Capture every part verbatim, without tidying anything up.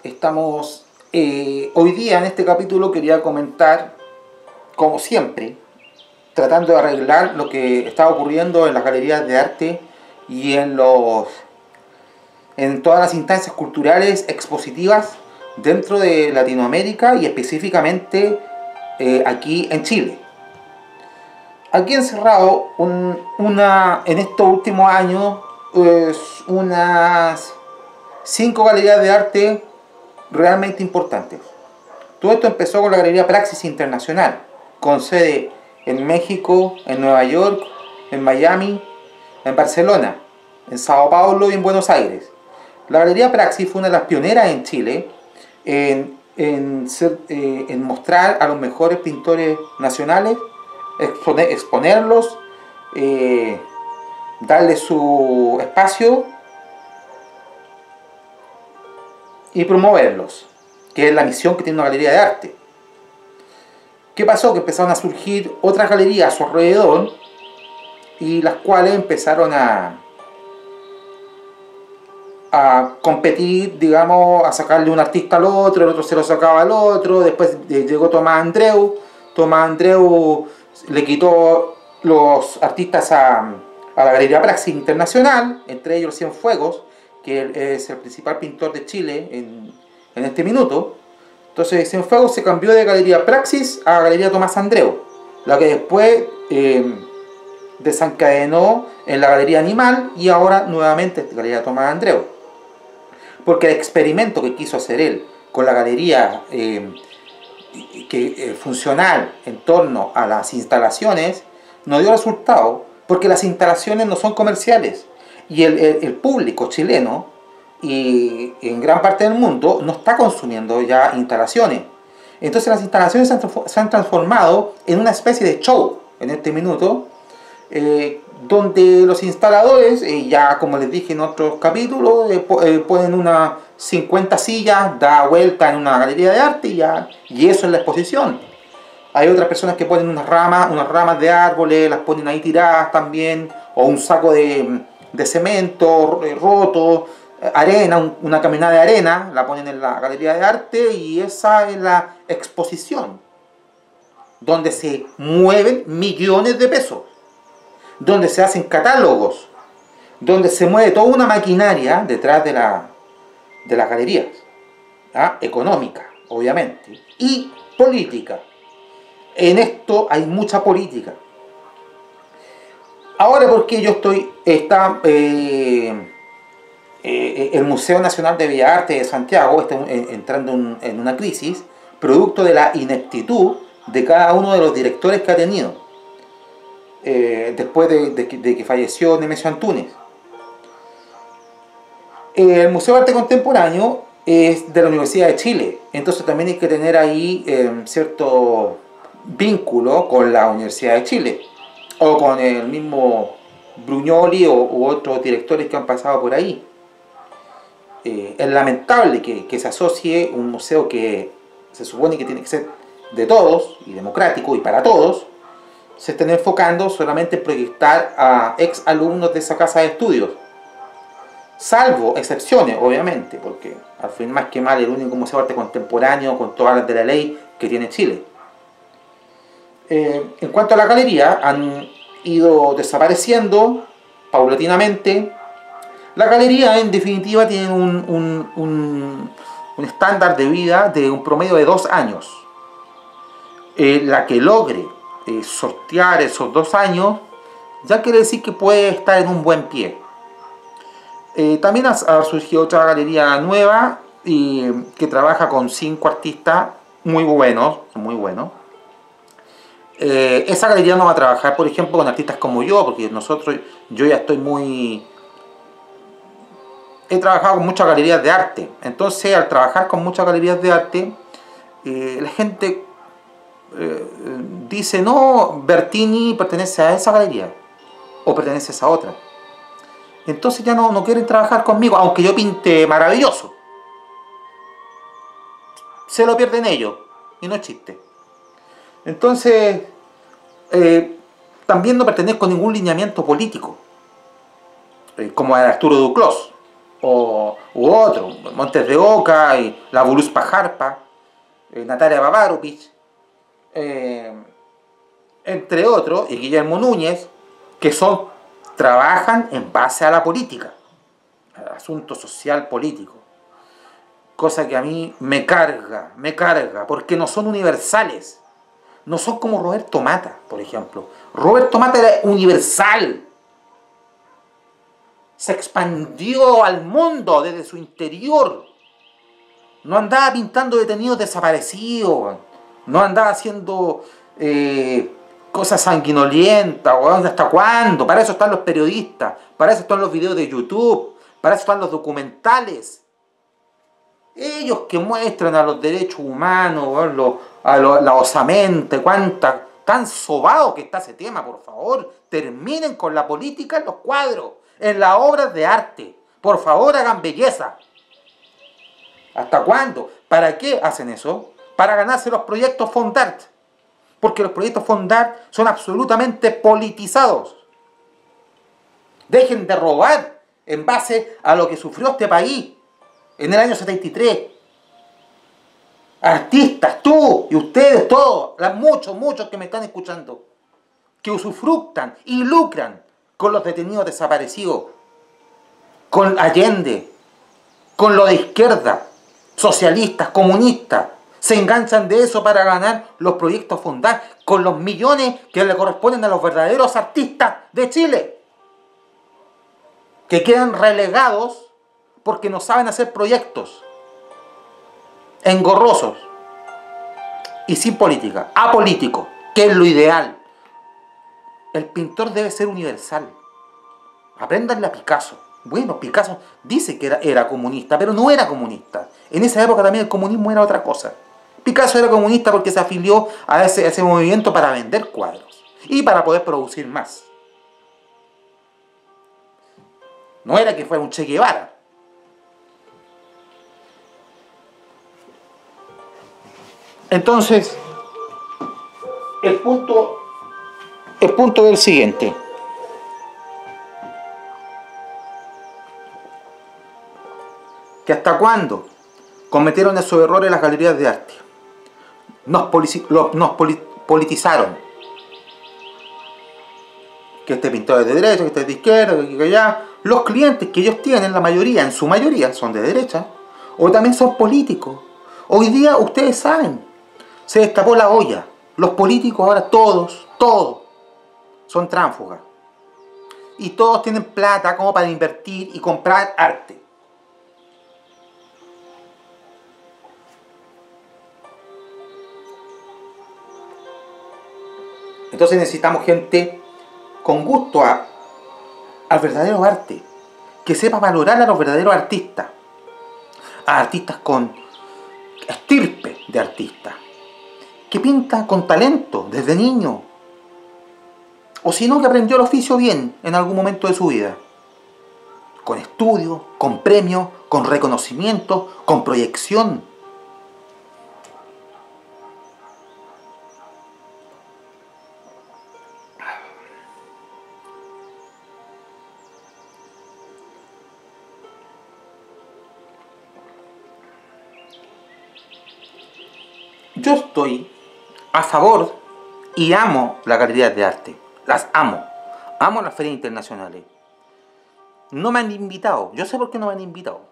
Estamos eh, hoy día en este capítulo quería comentar, como siempre, tratando de arreglar lo que está ocurriendo en las galerías de arte y en los en todas las instancias culturales expositivas dentro de Latinoamérica y específicamente eh, aquí en Chile. Aquí encerrado un, una, en estos últimos años pues, unas cinco galerías de arte realmente importantes. Todo esto empezó con la Galería Praxis Internacional, con sede en México, en Nueva York, en Miami, en Barcelona, en Sao Paulo y en Buenos Aires. La Galería Praxis fue una de las pioneras en Chile en, en, ser, eh, en mostrar a los mejores pintores nacionales, exponer, exponerlos, eh, darles su espacio y promoverlos, que es la misión que tiene una galería de arte. ¿Qué pasó? Que empezaron a surgir otras galerías a su alrededor y las cuales empezaron a a competir, digamos, a sacarle un artista al otro, el otro se lo sacaba al otro, después llegó Tomás Andreu, Tomás Andreu le quitó los artistas a, a la Galería Praxis Internacional, entre ellos Cienfuegos, que es el principal pintor de Chile en, en este minuto. Entonces Cienfuegos se cambió de Galería Praxis a Galería Tomás Andreu, la que después eh, desencadenó en la Galería Animal y ahora nuevamente Galería Tomás Andreu. Porque el experimento que quiso hacer él con la galería eh, que, eh, funcional en torno a las instalaciones no dio resultado, porque las instalaciones no son comerciales y el, el, el público chileno y en gran parte del mundo no está consumiendo ya instalaciones. Entonces las instalaciones se han, se han transformado en una especie de show en este minuto, eh, donde los instaladores, eh, ya como les dije en otros capítulos, eh, eh, ponen unas cincuenta sillas, da vuelta en una galería de arte y, ya, y eso es la exposición. Hay otras personas que ponen unas ramas, unas ramas de árboles, las ponen ahí tiradas también, o un saco de, de cemento roto, arena, un, una caminada de arena, la ponen en la galería de arte y esa es la exposición, donde se mueven millones de pesos, donde se hacen catálogos, donde se mueve toda una maquinaria detrás de, la, de las galerías, ¿ah? Económica, obviamente, y política. En esto hay mucha política. Ahora, porque yo estoy, está eh, eh, el Museo Nacional de Bellas Artes de Santiago está entrando en, en una crisis, producto de la ineptitud de cada uno de los directores que ha tenido. Eh, después de, de, de que falleció Nemesio Antúnez. El Museo de Arte Contemporáneo es de la Universidad de Chile, entonces también hay que tener ahí eh, cierto vínculo con la Universidad de Chile, o con el mismo Brugnoli o, u otros directores que han pasado por ahí. Eh, es lamentable que, que se asocie un museo que se supone que tiene que ser de todos, y democrático, y para todos, se estén enfocando solamente en proyectar a ex alumnos de esa casa de estudios, salvo excepciones, obviamente, porque al fin más que mal el único museo de arte contemporáneo con todas las de la ley que tiene Chile. Eh, en cuanto a la galería, han ido desapareciendo paulatinamente. La galería en definitiva tiene un, un, un, un estándar de vida de un promedio de dos años. Eh, la que logre Eh, sortear esos dos años ya quiere decir que puede estar en un buen pie. Eh, también ha, ha surgido otra galería nueva y, que trabaja con cinco artistas muy buenos, muy buenos. Eh, esa galería no va a trabajar, por ejemplo, con artistas como yo, porque nosotros, yo ya estoy muy... He trabajado con muchas galerías de arte, entonces al trabajar con muchas galerías de arte, eh, la gente Eh, dice, no, Bertini pertenece a esa galería o pertenece a esa otra, entonces ya no, no quieren trabajar conmigo, aunque yo pinte maravilloso. Se lo pierden ellos y no es chiste. Entonces eh, también no pertenezco a ningún lineamiento político, eh, como a Arturo Duclos. o, u otro, Montes de Oca, y la Voluspa Jarpa, eh, Natalia Babarovich, eh, entre otros, y Guillermo Núñez, que son, trabajan en base a la política, al asunto social político. Cosa que a mí me carga, me carga, porque no son universales. No son como Roberto Mata, por ejemplo. Roberto Mata era universal. Se expandió al mundo desde su interior. No andaba pintando detenidos desaparecidos. No andaba haciendo eh, cosas sanguinolientas. ¿Hasta cuándo? Para eso están los periodistas. Para eso están los videos de YouTube. Para eso están los documentales. Ellos que muestran a los derechos humanos, los, a lo, la osamente, cuánta, tan sobado que está ese tema, por favor. Terminen con la política en los cuadros, en las obras de arte. Por favor, hagan belleza. ¿Hasta cuándo? ¿Para qué hacen eso? Para ganarse los proyectos Fondart. Porque los proyectos Fondart son absolutamente politizados. Dejen de robar en base a lo que sufrió este país en el año setenta y tres. Artistas, tú y ustedes, todos, muchos, muchos que me están escuchando, que usufructan y lucran con los detenidos desaparecidos, con Allende, con lo de izquierda, socialistas, comunistas, se enganchan de eso para ganar los proyectos Fondart, con los millones que le corresponden a los verdaderos artistas de Chile, que quedan relegados porque no saben hacer proyectos engorrosos y sin política, apolíticos, que es lo ideal. El pintor debe ser universal. Apréndanle a Picasso. Bueno, Picasso dice que era, era comunista, pero no era comunista. En esa época también el comunismo era otra cosa. Picasso era comunista porque se afilió a ese, a ese movimiento para vender cuadros y para poder producir más. No era que fuera un Che Guevara. Entonces, el punto, el punto es el siguiente. Que hasta cuándo cometieron esos errores las galerías de arte. Nos, polici lo, nos poli politizaron. Que este pintor es de derecha, que este es de izquierda, que, que allá. Los clientes que ellos tienen, la mayoría, en su mayoría, son de derecha. O también son políticos. Hoy día, ustedes saben, se destapó la olla. Los políticos ahora, todos, todos, son tránsfugas. Y todos tienen plata como para invertir y comprar arte. Entonces necesitamos gente con gusto a, al verdadero arte, que sepa valorar a los verdaderos artistas, a artistas con estirpe de artistas, que pinta con talento desde niño, o si no, que aprendió el oficio bien en algún momento de su vida, con estudio, con premio, con reconocimiento, con proyección. Yo estoy a favor y amo las galerías de arte. Las amo. Amo las ferias internacionales. No me han invitado. Yo sé por qué no me han invitado.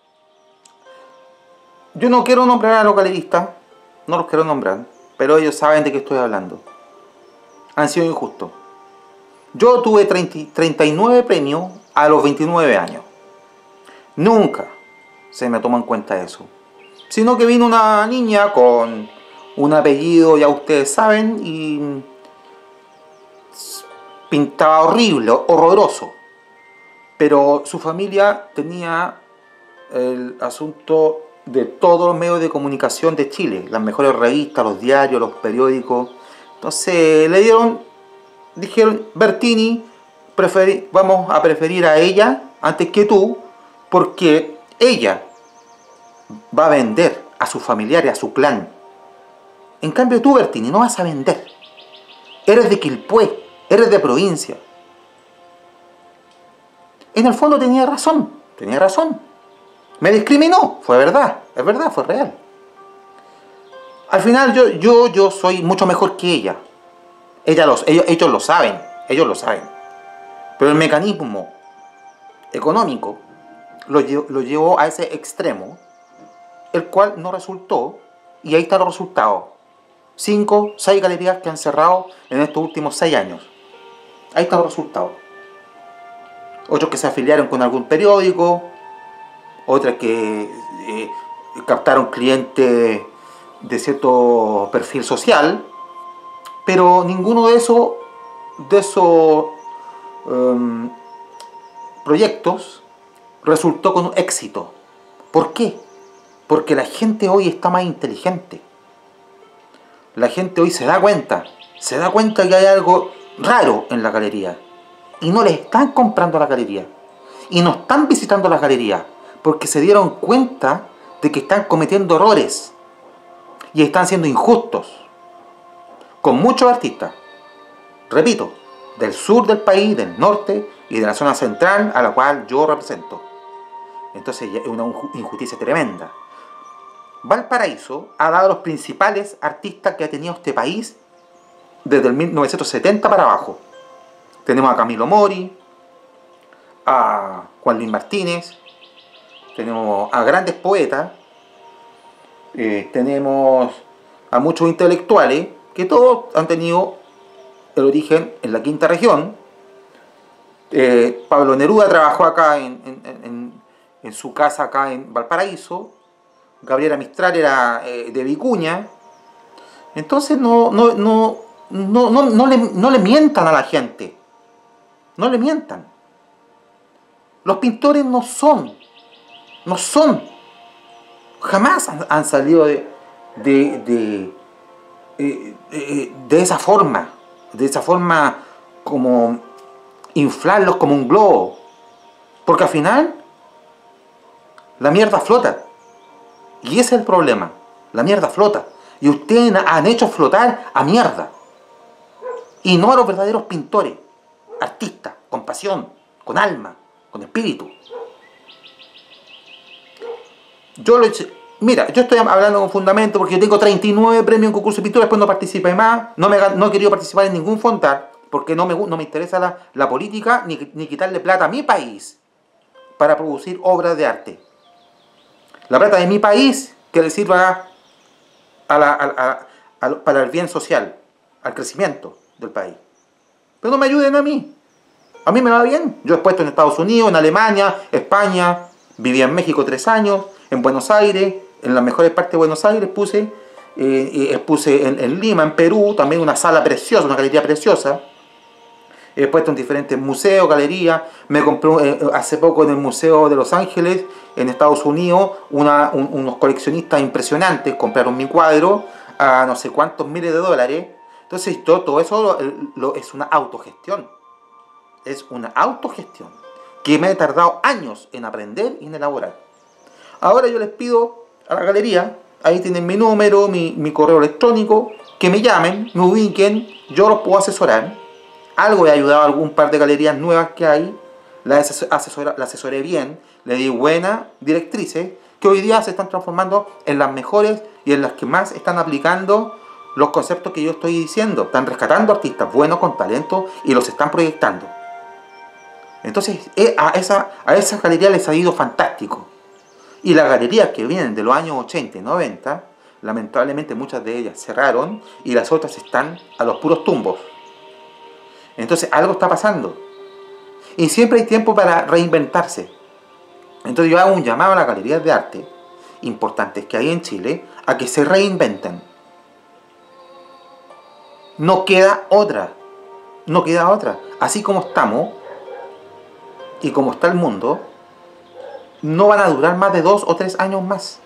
Yo no quiero nombrar a los galeristas. No los quiero nombrar. Pero ellos saben de qué estoy hablando. Han sido injustos. Yo tuve treinta y nueve premios a los veintinueve años. Nunca se me tomó en cuenta eso. Sino que vino una niña con un apellido, ya ustedes saben, y pintaba horrible, horroroso. Pero su familia tenía el asunto de todos los medios de comunicación de Chile, las mejores revistas, los diarios, los periódicos. Entonces le dieron, dijeron, Bertini, preferi, vamos a preferir a ella antes que tú, porque ella va a vender a sus familiares, a su clan. En cambio tú, Bertini, no vas a vender. Eres de Quilpué, eres de provincia. En el fondo tenía razón. tenía razón. Me discriminó, fue verdad, es verdad, fue real. Al final yo, yo, yo soy mucho mejor que ella. Ella los, ellos, ellos lo saben, ellos lo saben. Pero el mecanismo económico lo, lo llevó a ese extremo, el cual no resultó, y ahí están los resultados. Cinco, seis galerías que han cerrado en estos últimos seis años. Ahí están los resultados. Otros que se afiliaron con algún periódico, otras que eh, captaron clientes de cierto perfil social, pero ninguno de esos, de esos um, proyectos resultó con éxito. ¿Por qué? Porque la gente hoy está más inteligente. La gente hoy se da cuenta, se da cuenta que hay algo raro en la galería. Y no les están comprando la galería. Y no están visitando las galerías. Porque se dieron cuenta de que están cometiendo errores. Y están siendo injustos. Con muchos artistas. Repito, del sur del país, del norte y de la zona central a la cual yo represento. Entonces es una injusticia tremenda. Valparaíso ha dado a los principales artistas que ha tenido este país desde el mil novecientos setenta para abajo. Tenemos a Camilo Mori, a Juan Luis Martínez, tenemos a grandes poetas, eh, tenemos a muchos intelectuales que todos han tenido el origen en la quinta región. Eh, Pablo Neruda trabajó acá en, en, en, en su casa acá en Valparaíso. Gabriela Mistral era eh, de Vicuña. Entonces no, no, no, no, no, no, le, no le mientan a la gente. No le mientan. Los pintores no son. No son. Jamás han, han salido de, de, de, de, de, de esa forma. De esa forma como inflarlos como un globo. Porque al final la mierda flota. Y ese es el problema. La mierda flota. Y ustedes han hecho flotar a mierda. Y no a los verdaderos pintores. Artistas, con pasión, con alma, con espíritu. Yo lo he hecho. Mira, yo estoy hablando con fundamento porque yo tengo treinta y nueve premios en concurso de pintura, después no participé más. No, me, no he querido participar en ningún Fontar porque no me, no me interesa la, la política ni, ni quitarle plata a mi país para producir obras de arte. La plata de mi país que le sirva a la, a, a, a, para el bien social, al crecimiento del país. Pero no me ayuden a mí. A mí me va bien. Yo he expuesto en Estados Unidos, en Alemania, España, viví en México tres años, en Buenos Aires, en las mejores partes de Buenos Aires puse, eh, expuse en, en Lima, en Perú, también una sala preciosa, una galería preciosa. He puesto en diferentes museos, galerías. Me compré eh, hace poco en el Museo de Los Ángeles, en Estados Unidos, una, un, unos coleccionistas impresionantes compraron mi cuadro a no sé cuántos miles de dólares. Entonces todo, todo eso lo, lo, es una autogestión. Es una autogestión que me he tardado años en aprender y en elaborar. Ahora yo les pido a la galería, ahí tienen mi número, mi, mi correo electrónico, que me llamen, me ubiquen, yo los puedo asesorar. Algo he ayudado a algún par de galerías nuevas que hay, la asesora, la asesoré bien, le di buenas directrices, que hoy día se están transformando en las mejores y en las que más están aplicando los conceptos que yo estoy diciendo. Están rescatando artistas buenos con talento y los están proyectando. Entonces a esa, a esa galería les ha ido fantástico. Y las galerías que vienen de los años ochenta y noventa, lamentablemente muchas de ellas cerraron y las otras están a los puros tumbos. Entonces algo está pasando. Y siempre hay tiempo para reinventarse. Entonces yo hago un llamado a las galerías de arte importantes que hay en Chile a que se reinventen. No queda otra. No queda otra. Así como estamos y como está el mundo, no van a durar más de dos o tres años más.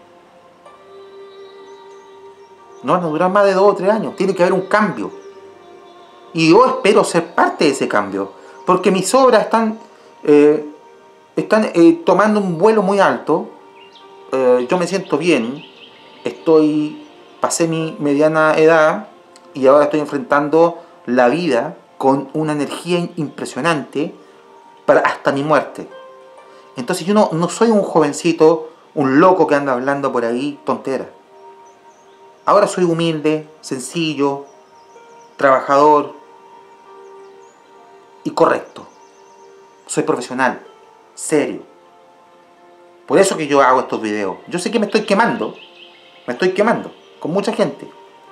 No van a durar más de dos o tres años. Tiene que haber un cambio. Y yo espero ser parte de ese cambio. Porque mis obras están, eh, están eh, tomando un vuelo muy alto. Eh, yo me siento bien. Estoy, pasé mi mediana edad y ahora estoy enfrentando la vida con una energía impresionante para hasta mi muerte. Entonces yo no, no soy un jovencito, un loco que anda hablando por ahí tonteras. Ahora soy humilde, sencillo, trabajador y correcto. Soy profesional, serio. Por eso que yo hago estos videos. Yo sé que me estoy quemando, me estoy quemando con mucha gente.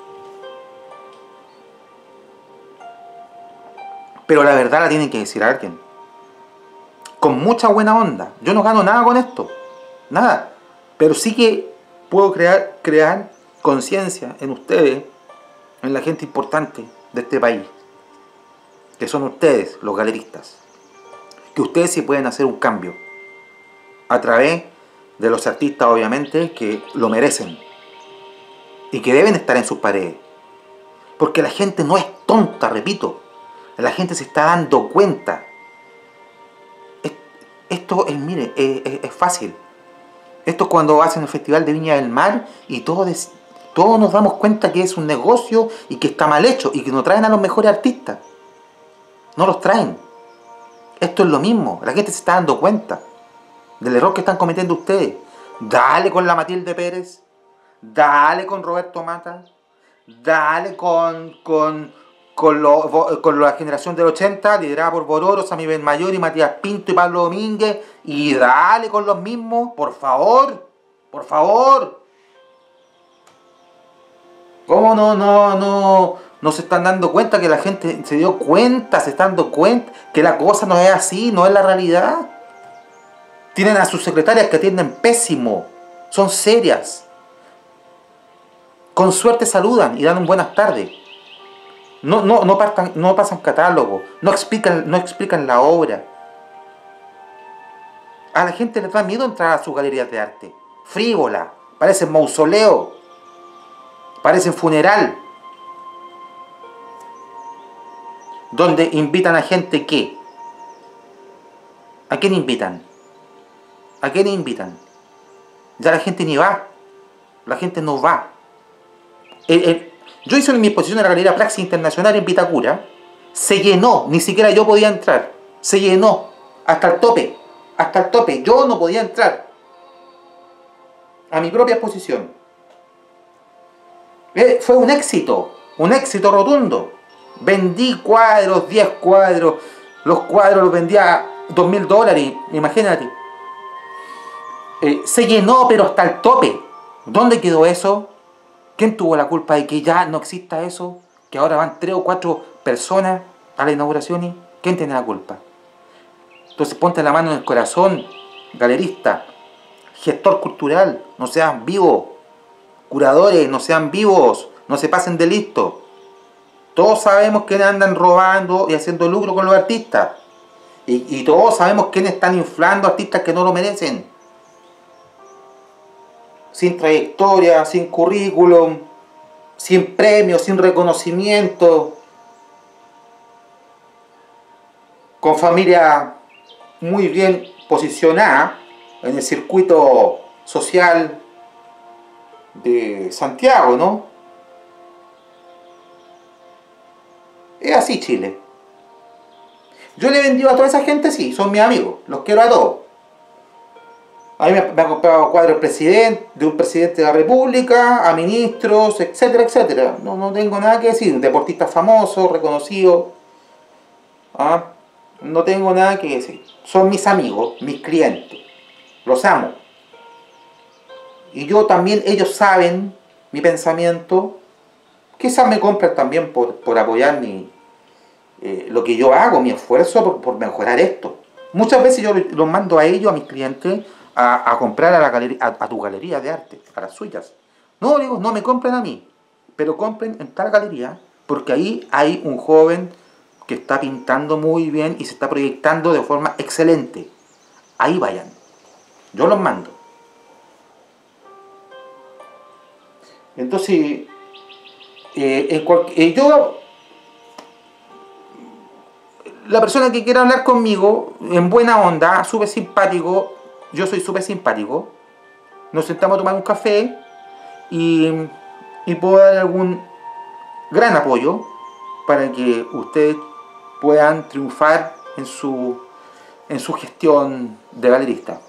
Pero la verdad la tiene que decir alguien. Con mucha buena onda. Yo no gano nada con esto. Nada. Pero sí que puedo crear, crear conciencia en ustedes, en la gente importante de este país. Que son ustedes, los galeristas. Que ustedes sí pueden hacer un cambio. A través de los artistas, obviamente, que lo merecen. Y que deben estar en sus paredes. Porque la gente no es tonta, repito. La gente se está dando cuenta. Esto es, mire, es, es, es fácil. Esto es cuando hacen el Festival de Viña del Mar y todos, todos nos damos cuenta que es un negocio y que está mal hecho y que no traen a los mejores artistas. No los traen. Esto es lo mismo. La gente se está dando cuenta del error que están cometiendo ustedes. Dale con la Matilde Pérez. Dale con Roberto Mata. Dale con... con Con, lo, con la generación del ochenta, liderada por Bororo, Sammy Benmayor y Matías Pinto y Pablo Domínguez, y dale con los mismos, por favor, por favor. ¿Cómo no, no, no, no se están dando cuenta que la gente se dio cuenta, se están dando cuenta que la cosa no es así, no es la realidad? Tienen a sus secretarias que atienden pésimo, son serias. Con suerte saludan y dan un buenas tardes. No, no, no, partan, no pasan catálogo, no explican, no explican la obra. A la gente les da miedo entrar a sus galerías de arte. Frívola, parecen mausoleo, parecen funeral. Donde invitan a gente ¿qué? ¿A quién invitan? ¿A quién invitan? Ya la gente ni va. La gente no va. El, el, Yo hice mi exposición en la Galería Praxis Internacional en Vitacura. Se llenó, ni siquiera yo podía entrar. Se llenó, hasta el tope. Hasta el tope, yo no podía entrar. A mi propia exposición. Eh, fue un éxito, un éxito rotundo. Vendí cuadros, diez cuadros. Los cuadros los vendía a dos mil dólares, imagínate. Eh, se llenó, pero hasta el tope. ¿Dónde quedó eso? ¿Quién tuvo la culpa de que ya no exista eso? Que ahora van tres o cuatro personas a la inauguración. ¿Quién tiene la culpa? Entonces ponte la mano en el corazón, galerista, gestor cultural, no sean vivos. Curadores, no sean vivos, no se pasen de listo. Todos sabemos quiénes andan robando y haciendo lucro con los artistas. Y, y todos sabemos quiénes están inflando artistas que no lo merecen. Sin trayectoria, sin currículum, sin premios, sin reconocimiento, con familia muy bien posicionada en el circuito social de Santiago, ¿no? Es así Chile. Yo le he vendido a toda esa gente, sí, son mis amigos, los quiero a todos. A mí me, me ha comprado cuadros del presidente, de un presidente de la República, a ministros, etcétera, etcétera. No, no tengo nada que decir. Un deportista famoso, reconocido. ¿Ah? No tengo nada que decir. Son mis amigos, mis clientes. Los amo. Y yo también, ellos saben mi pensamiento. Quizás me compran también por, por apoyar mi, eh, lo que yo hago, mi esfuerzo por, por mejorar esto. Muchas veces yo los mando a ellos, a mis clientes, A, a comprar a, la galería, a, a tu galería de arte, a las suyas. No, digo, no me compren a mí, pero compren en tal galería, porque ahí hay un joven que está pintando muy bien y se está proyectando de forma excelente. Ahí vayan. Yo los mando. Entonces, eh, en cual, eh, yo, la persona que quiera hablar conmigo, en buena onda, súper simpático, yo soy súper simpático, nos sentamos a tomar un café y, y puedo dar algún gran apoyo para que ustedes puedan triunfar en su, en su gestión de galerista.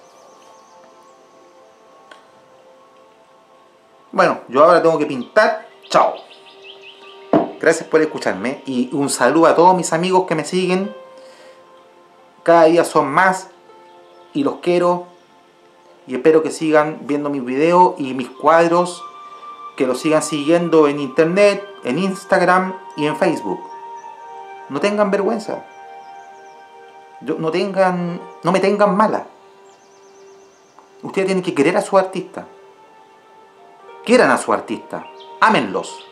Bueno, yo ahora tengo que pintar. Chao. Gracias por escucharme y un saludo a todos mis amigos que me siguen. Cada día son más y los quiero y espero que sigan viendo mis videos y mis cuadros, que los sigan siguiendo en internet, en Instagram y en Facebook. No tengan vergüenza. No tengan, no me tengan mala. Ustedes tienen que querer a su artista. Quieran a su artista. Ámenlos.